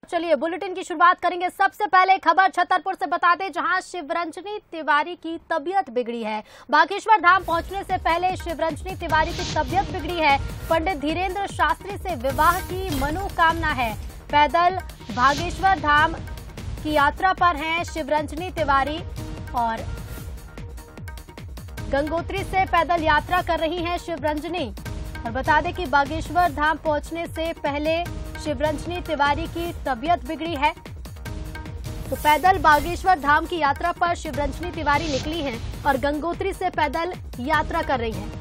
चलिए बुलेटिन की शुरुआत करेंगे। सबसे पहले खबर छतरपुर से बता दें, जहां शिवरंजनी तिवारी की तबीयत बिगड़ी है। बागेश्वर धाम पहुंचने से पहले शिवरंजनी तिवारी की तबीयत बिगड़ी है। पंडित धीरेन्द्र शास्त्री से विवाह की मनोकामना है। पैदल बागेश्वर धाम की यात्रा पर हैं शिवरंजनी तिवारी और गंगोत्री से पैदल यात्रा कर रही हैं शिवरंजनी। और बता दें कि बागेश्वर धाम पहुंचने से पहले शिवरंजनी तिवारी की तबीयत बिगड़ी है, तो पैदल बागेश्वर धाम की यात्रा पर शिवरंजनी तिवारी निकली हैं और गंगोत्री से पैदल यात्रा कर रही हैं।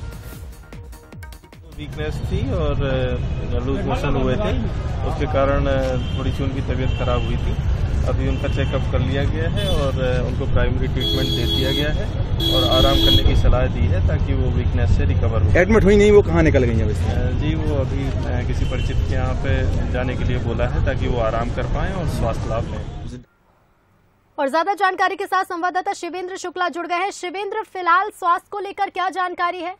वीकनेस थी और लूज मोशन हुए थे, उसके कारण थोड़ी सी उनकी तबीयत खराब हुई थी। अभी उनका चेकअप कर लिया गया है और उनको प्राइमरी ट्रीटमेंट दे दिया गया है और आराम करने की सलाह दी है ताकि वो वीकनेस से रिकवर हो। एडमिट हुई नहीं, वो कहाँ निकल गई हैं? जी वो अभी किसी परिचित के यहाँ पे जाने के लिए बोला है ताकि वो आराम कर पाएं और स्वास्थ्य लाभ लें। और ज्यादा जानकारी के साथ संवाददाता शिवेंद्र शुक्ला जुड़ गए हैं। शिवेंद्र, फिलहाल स्वास्थ्य को लेकर क्या जानकारी है?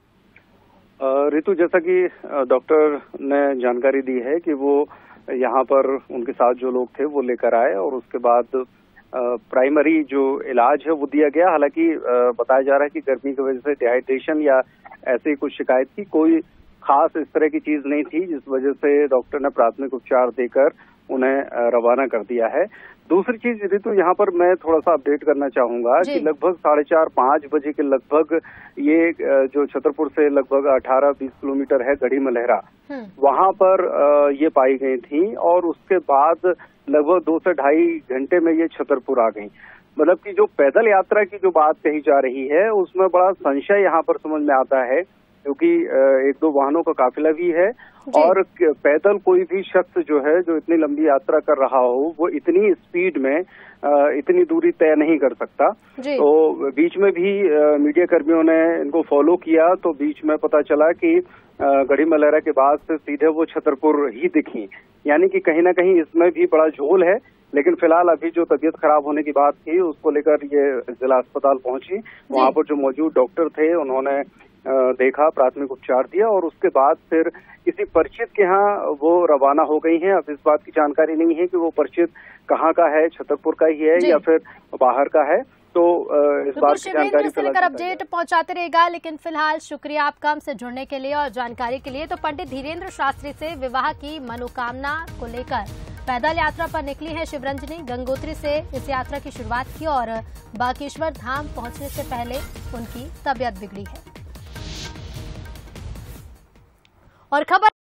ऋतु, जैसा कि डॉक्टर ने जानकारी दी है कि वो यहाँ पर उनके साथ जो लोग थे वो लेकर आए और उसके बाद प्राइमरी जो इलाज है वो दिया गया। हालांकि बताया जा रहा है कि गर्मी की वजह से डिहाइड्रेशन या ऐसी कुछ शिकायत की कोई खास इस तरह की चीज नहीं थी, जिस वजह से डॉक्टर ने प्राथमिक उपचार देकर उन्हें रवाना कर दिया है। दूसरी चीज ऋतु, यहाँ पर मैं थोड़ा सा अपडेट करना चाहूंगा कि लगभग 4:30-5 बजे के लगभग ये जो छतरपुर से लगभग 18-20 किलोमीटर है गढ़ी मलहरा, वहां पर ये पाई गई थी और उसके बाद लगभग 2 से ढाई घंटे में ये छतरपुर आ गई। मतलब कि जो पैदल यात्रा की जो बात कही जा रही है उसमें बड़ा संशय यहाँ पर समझ में आता है, क्योंकि 1-2 वाहनों का काफिला भी है और पैदल कोई भी शख्स जो है जो इतनी लंबी यात्रा कर रहा हो वो इतनी स्पीड में इतनी दूरी तय नहीं कर सकता। तो बीच में भी मीडिया कर्मियों ने इनको फॉलो किया तो बीच में पता चला कि गढ़ी मलहरा के बाद से सीधे वो छतरपुर ही दिखी, यानी कि कहीं ना कहीं इसमें भी बड़ा झोल है। लेकिन फिलहाल अभी जो तबीयत खराब होने की बात थी उसको लेकर ये जिला अस्पताल पहुंची। वहां पर जो मौजूद डॉक्टर थे उन्होंने देखा, प्राथमिक उपचार दिया और उसके बाद फिर किसी परिचित के यहाँ वो रवाना हो गई हैं। अब इस बात की जानकारी नहीं है कि वो परिचित कहाँ का है, छतरपुर का ही है या फिर बाहर का है। तो इस बात की जानकारी से लेकर अपडेट पहुंचाते रहेगा। लेकिन फिलहाल शुक्रिया आपका हमसे जुड़ने के लिए और जानकारी के लिए। तो पंडित धीरेन्द्र शास्त्री से विवाह की मनोकामना को लेकर पैदल यात्रा पर निकली है शिवरंजनी। गंगोत्री से इस यात्रा की शुरुआत की और बागेश्वर धाम पहुंचने से पहले उनकी तबीयत बिगड़ी है। और खबर